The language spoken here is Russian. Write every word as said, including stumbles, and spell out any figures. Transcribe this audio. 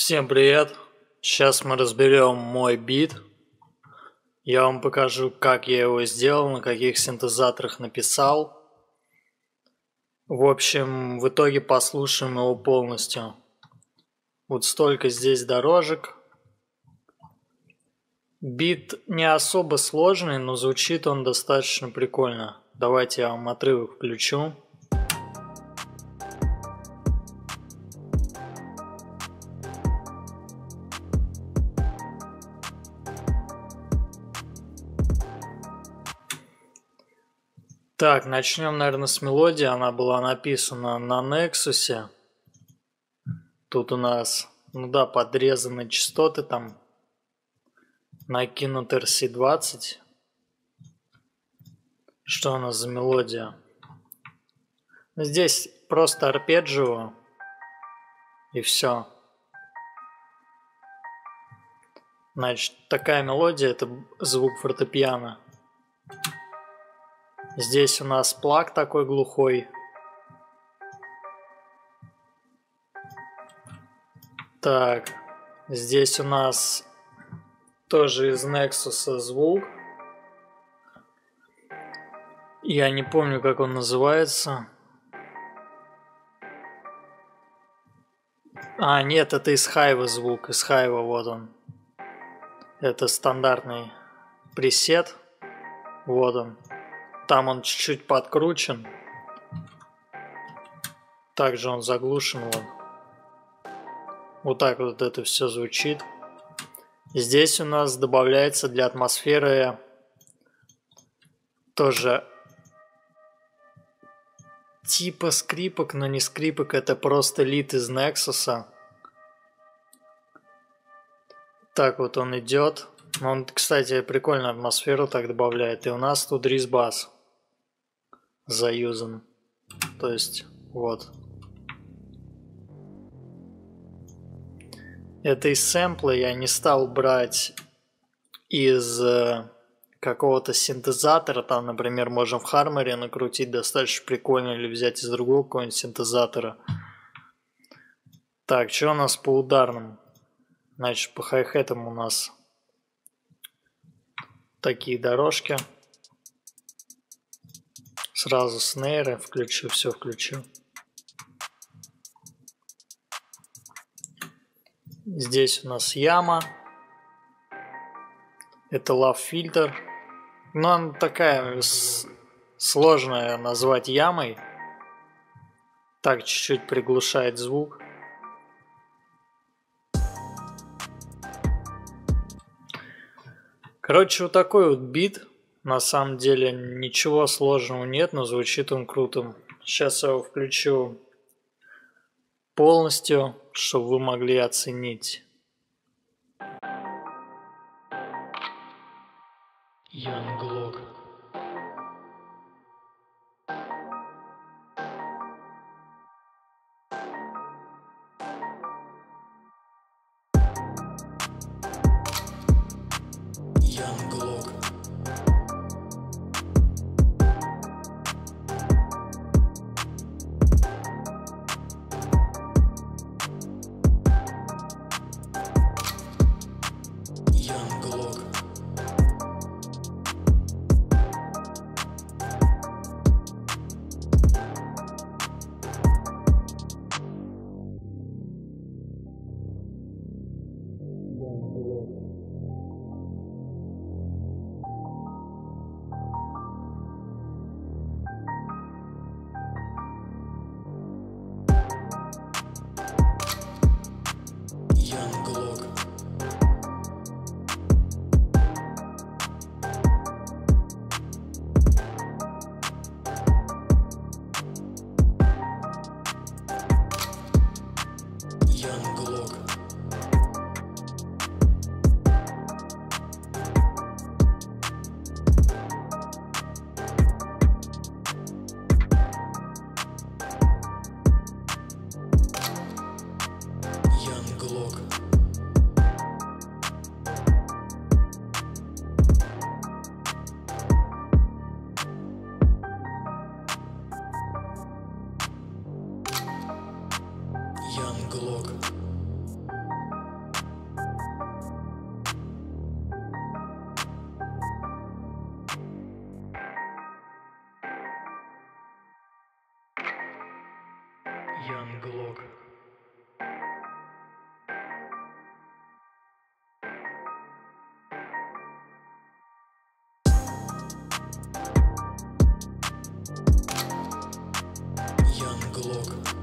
Всем привет! Сейчас мы разберем мой бит. Я вам покажу, как я его сделал, на каких синтезаторах написал. В общем, в итоге послушаем его полностью. Вот столько здесь дорожек. Бит не особо сложный, но звучит он достаточно прикольно. Давайте я вам отрывок включу. Так, начнем, наверное, с мелодии. Она была написана на Nexus. Тут у нас, ну да, подрезаны частоты там. Накинут эр си двадцать. Что у нас за мелодия? Здесь просто арпеджио. И все. Значит, такая мелодия, это звук фортепиано. Здесь у нас плаг такой глухой. Так, здесь у нас тоже из Nexus звук. Я не помню, как он называется. А, нет, это из Hive звук, из Hive, вот он. Это стандартный пресет. Вот он. Там он чуть-чуть подкручен. Также он заглушен. Вот. Вот так вот это все звучит. Здесь у нас добавляется для атмосферы тоже типа скрипок, но не скрипок. Это просто лид из Nexus. Так вот он идет. Он, кстати, прикольную атмосферу так добавляет. И у нас тут ризбас заюзан. То есть, вот. Это из сэмпла. Я не стал брать из э, какого-то синтезатора. Там, например, можем в Харморе накрутить достаточно прикольно. Или взять из другого какого-нибудь синтезатора. Так, что у нас по ударным? Значит, по хай-хэтам у нас такие дорожки. Сразу снейры включу, все включу. Здесь у нас яма. Это лав-фильтр. Но она такая сложная назвать ямой. Так чуть-чуть приглушает звук. Короче, вот такой вот бит. На самом деле ничего сложного нет, но звучит он круто. Сейчас я его включу полностью, чтобы вы могли оценить. Young Glock. Young Glock. Young Glock. Young Glock. Young Glock. Young Glock. Young Glock. Янглок. Янглок.